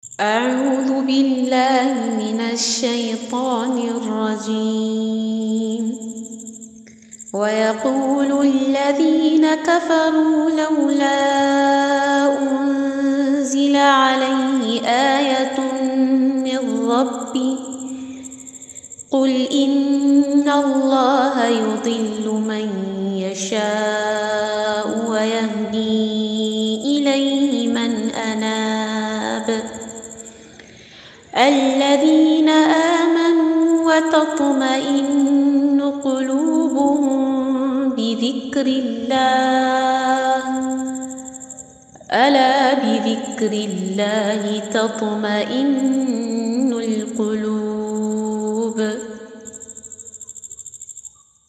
أعوذ بالله من الشيطان الرجيم. ويقول الذين كفروا لولا أنزل عليه آية من ربه قل إن الله يضل من يشاء ويهدي إليه من أناب. الذين آمنوا وتطمئن قلوبهم بذكر الله ألا بذكر الله تطمئن القلوب.